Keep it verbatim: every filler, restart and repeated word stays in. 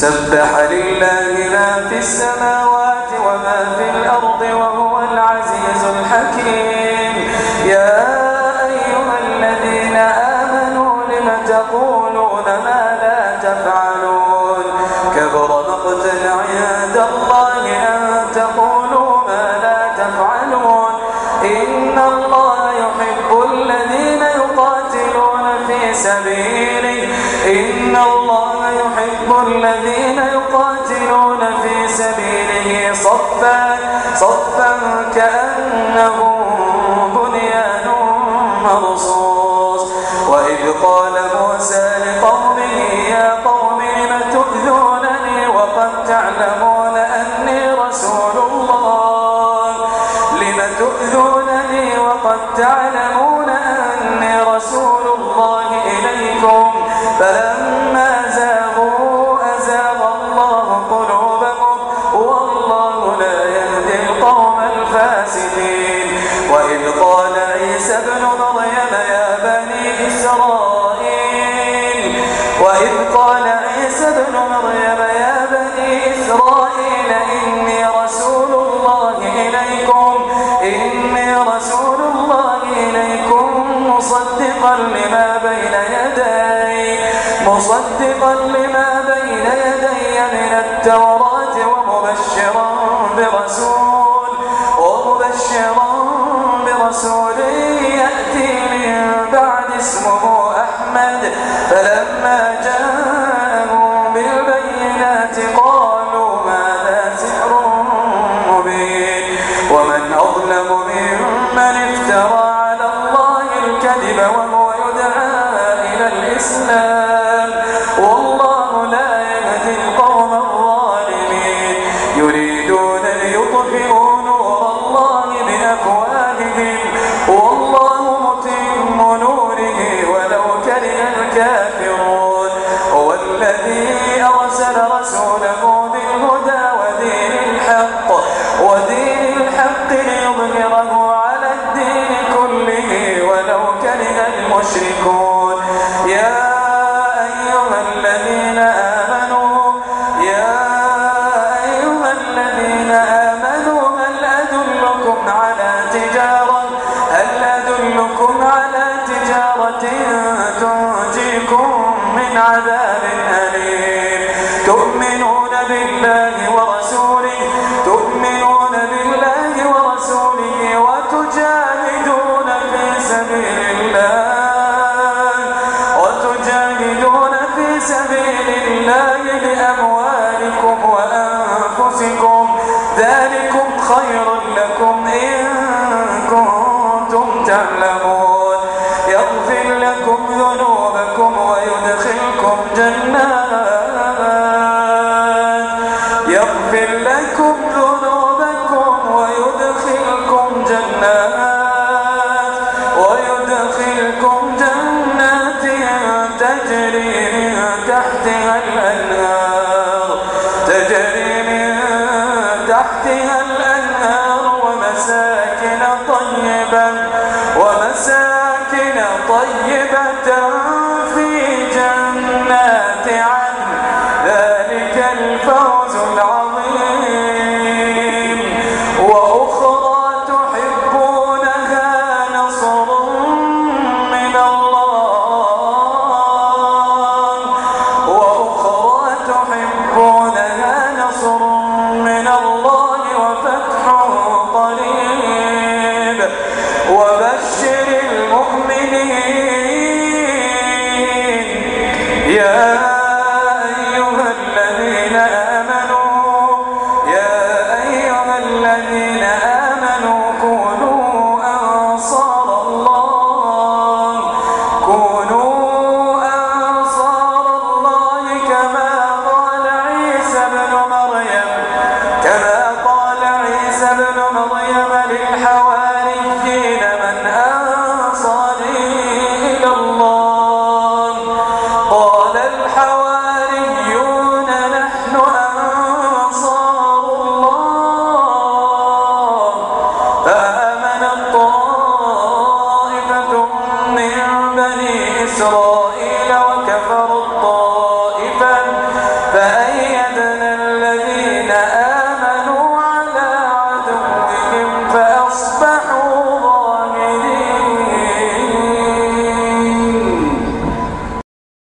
سبح لله ما في السماوات وما في الأرض وهو العزيز الحكيم. يا أيها الذين آمنوا لم تقولون ما لا تفعلون كبر مقتا عند الله أن تقولوا ما لا تفعلون. إن الله يحب الذين يقاتلون في سبيله إن الله يحب الذين يقاتلون في سبيله صفا صفا كأنهم بنيان مرصوص. وإذ قال موسى لقومه يا قوم لم تؤذونني وقد تعلمون أني رسول الله لم تؤذونني وقد تعلمون أني رسول الله إليكم فلما زاغوا أزاغ الله قلوبهم والله لا يهدي القوم الفاسقين. وإذ قال عيسى ابن مريم يا بني إسرائيل وإذ قال عيسى ابن مريم يا بني إسرائيل إني رسول الله إليكم إني رسول الله إليكم مصدقا لما بين يدي مصدقا لما بين يدي من التوراة ومبشرا برسول ومبشرا برسول يأتي من بعد اسمه أحمد. فلما جاءهم بالبينات قالوا هذا سحر مبين. ومن أظلم ممن افترى على الله الكذب وهو يدعى إلى الإسلام والله لا يهدي القوم